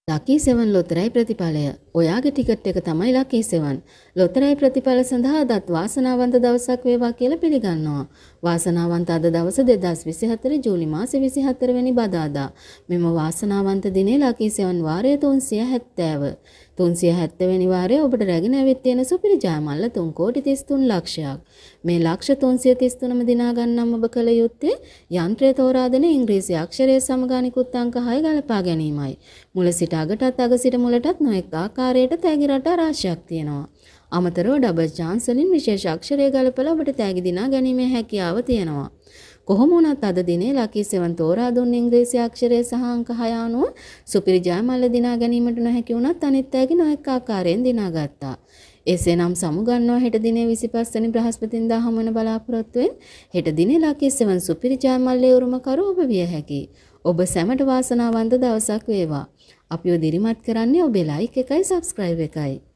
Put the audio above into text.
ලකී 7 ලොතරැයි ප්‍රතිඵලය. ඔයාගේ ටිකට් එක තමයි ලකී 7. ලොතරැයි ප්‍රතිඵල සඳහා අදත් වාසනාවන්ත දවසක් වේවා කියලා පිළිගන්නවා. වාසනාවන්ත අද දවස 2024 ජූලි මාසේ 24 වෙනි බදාදා. මෙම වාසනාවන්ත දිනේ ලකී 7 වාරය 370. 370 වෙනි වාරයේ ඔබට රැගෙන ඇවිත් තියෙන සුපිරි ජයමල්ල 3,33 ලක්ෂයක්. මේ ලක්ෂ 333ම දිනා ගන්නම් ඔබ කළ යුත්තේ යන්ත්‍රය තෝරා දෙන ඉංග්‍රීසි අක්ෂරය සමග අනිකුත් අංක 6 ගලපා ගැනීමයි. මුල සිට අගටත් අග සිට මුලටත් නොඑක ආකාරයට තෑගි රටා රාශියක් තියෙනවා. අමතරව ඩබල් chance වලින් විශේෂ අක්ෂරය ගලපලා ඔබට තෑගි දිනා ගැනීමේ හැකියාව තියෙනවා. කොහොම වුණත් අද දිනේ ලකී 7 තෝරා දුන්න ඉංග්‍රීසි අක්ෂරය සහ අංක 6 අනුව සුපිරි ජයමල්ල දිනා ගැනීමට නොහැකි වුණත් අනිත් තෑගි නොඑක ආකාරයෙන් දිනාගත්තා. එසේනම් සමුගන්නවා හෙට දිනේ 25 වෙනි බ්‍රහස්පතින්දා හමු වෙන බලාපොරොත්තුවෙන් හෙට දිනේ ලකී 7 සුපිරි ජයමල්ලේ උරුමකරු ඔබ විය හැකියි. ඔබ සැමට වාසනාවන්ත දවසක් වේවා. අපිව දිරිමත් කරන්නේ ඔබේ ලයික් එකයි සබ්ස්ක්‍රයිබ් එකයි.